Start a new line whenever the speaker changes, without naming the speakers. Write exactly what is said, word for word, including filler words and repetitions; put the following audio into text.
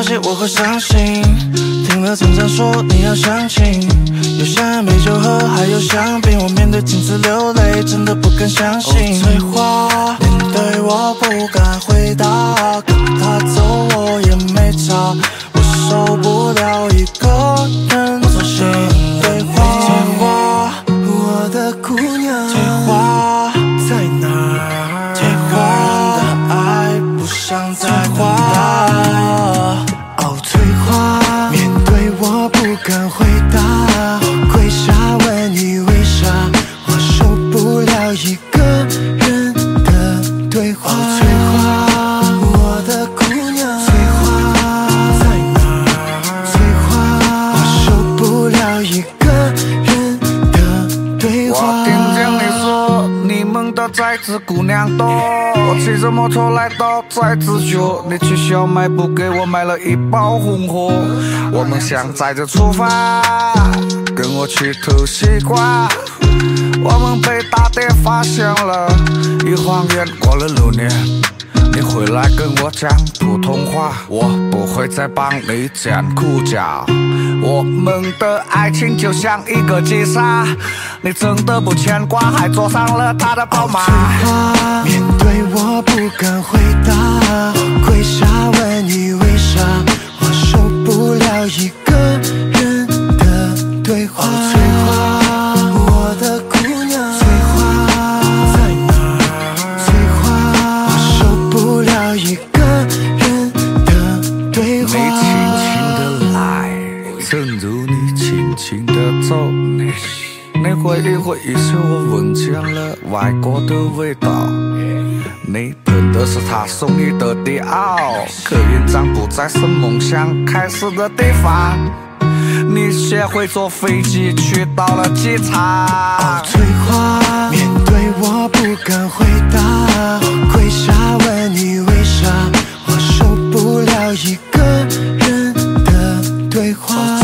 息我会伤心。听了怎样说你要相亲，有香美酒喝，还有香槟。我面对镜子流泪，真的不敢相信。哦，催化，面对我不敢回答，跟他走我也没差，我受不了一个人做心对话。催化，我的姑娘，催化在哪儿？催化的爱不想再等待。哦，催化，面对我不敢回答，跪下问你为啥，我受不了一个人的对话。哦，催化，我的姑娘，催化在哪儿？催化，我受不了一个人的对话。
我听见你说你们的崽子姑娘多，我骑着摩托来到崽子角，你去小卖部给我买了一包红货。我们想载着出发，跟我去偷西瓜。我们被大爹发现了，一晃眼过了六年，你回来跟我讲普通话，我不会再帮你剪裤脚。我们的爱情就像一个急刹，你真的不牵挂，还坐上了他的宝马。
哦，面对我不敢回答，跪下问你为啥，我受不了一个人的对话。哦，催化，我的姑娘，催化在哪儿？催化，我受不了一个人的对话。
你轻轻的来，正如你轻轻的走，你挥一挥衣袖，我闻见了外国的味道。你喷的是他送你的迪奥，可印章不再是梦想开始的地方。你学会坐飞机去到了机场。
哦，催化，面对我不敢回答，跪下问你为啥，我受不了一个人的对话。